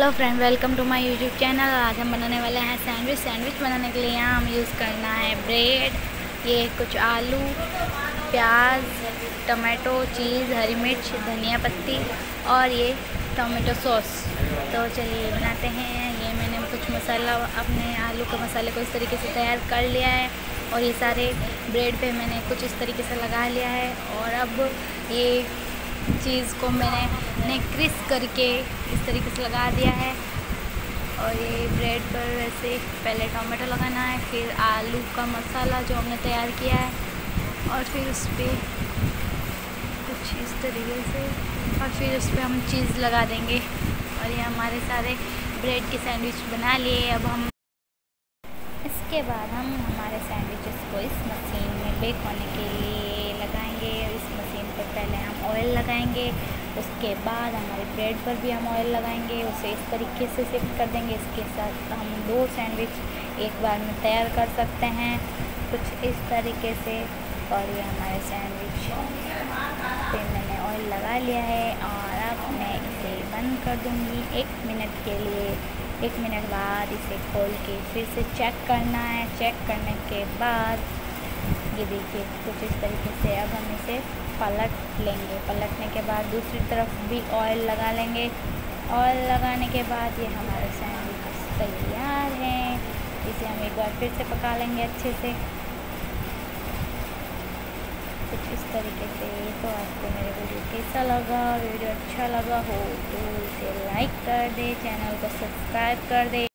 Hello friend, welcome to my YouTube channel. आज हम बनाने वाले हैं सैंडविच बनाने के लिए यहाँ हम यूज़ करना है ब्रेड, ये कुछ आलू, प्याज, टमाटो, चीज़, हरी मिर्च, धनिया पत्ती और ये टमाटो सॉस। तो चलिए बनाते हैं। ये मैंने कुछ मसाला, अपने आलू के मसाले को इस तरीके से तैयार कर लिया है और ये सारे ब्रेड पे मैंने कुछ इस तरीके से लगा लिया है। और अब ये चीज़ को मैंने क्रिस करके इस तरीके से लगा दिया है। और ये ब्रेड पर वैसे पहले टमाटो लगाना है, फिर आलू का मसाला जो हमने तैयार किया है और फिर उस पर कुछ इस तरीके से और फिर उस पर हम चीज़ लगा देंगे। और ये हमारे सारे ब्रेड के सैंडविच बना लिए। अब हम इसके बाद हम हमारे सैंडविचेस को इस मशीन में बेक होने के लिए लगाएंगे। इस मशीन पर पहले हम ऑयल लगाएंगे, उसके बाद हमारे ब्रेड पर भी हम ऑयल लगाएंगे, उसे इस तरीके से शिफ्ट कर देंगे। इसके साथ हम 2 सैंडविच एक बार में तैयार कर सकते हैं कुछ इस तरीके से। और ये हमारे सैंडविच पे मैंने ऑयल लगा लिया है और अब मैं इसे बंद कर दूँगी 1 मिनट के लिए। 1 मिनट बाद इसे खोल के फिर से चेक करना है। चेक करने के बाद ये देखिए कुछ इस तरीके से अब हम इसे पलट लेंगे। पलटने के बाद दूसरी तरफ भी ऑयल लगा लेंगे। ऑयल लगाने के बाद ये हमारे सैंडविच तैयार हैं। इसे हम एक बार फिर से पका लेंगे अच्छे से कुछ इस तरीके से। तो आपको मेरे वीडियो कैसा लगा? वीडियो अच्छा लगा हो तो इसे लाइक कर दे, चैनल को सब्सक्राइब कर दे।